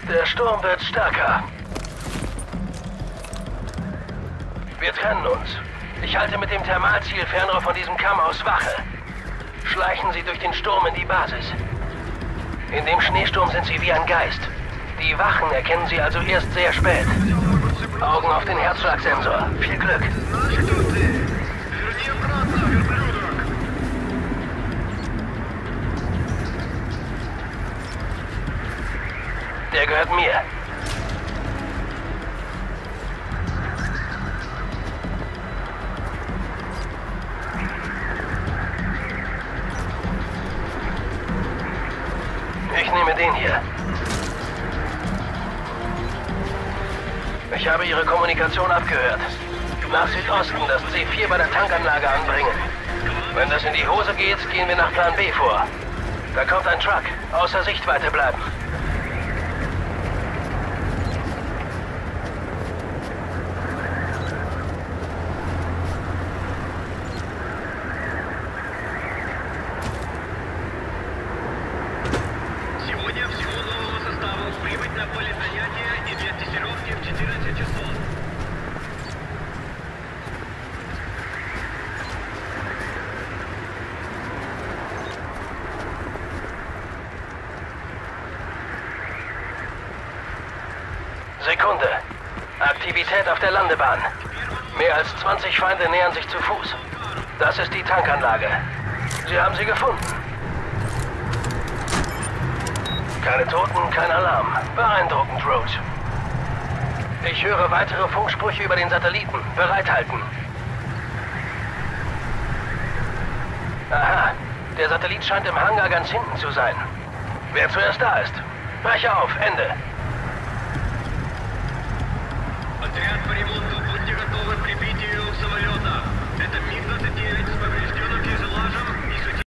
Der Sturm wird stärker. Wir trennen uns. Ich halte mit dem Thermalziel Fernrohr von diesem Kamm aus Wache. Schleichen Sie durch den Sturm in die Basis. In dem Schneesturm sind Sie wie ein Geist. Die Wachen erkennen Sie also erst sehr spät. Augen auf den Herzschlagsensor. Viel Glück. Der gehört mir. Ich nehme den hier. Ich habe Ihre Kommunikation abgehört. Nach Südosten das C4 bei der Tankanlage anbringen. Wenn das in die Hose geht, gehen wir nach Plan B vor. Da kommt ein Truck. Außer Sichtweite bleiben. Sekunde. Aktivität auf der Landebahn. Mehr als 20 Feinde nähern sich zu Fuß. Das ist die Tankanlage. Sie haben sie gefunden. Keine Toten, kein Alarm. Beeindruckend, Roach. Ich höre weitere Funksprüche über den Satelliten. Bereithalten. Aha. Der Satellit scheint im Hangar ganz hinten zu sein. Wer zuerst da ist. Breche auf. Ende.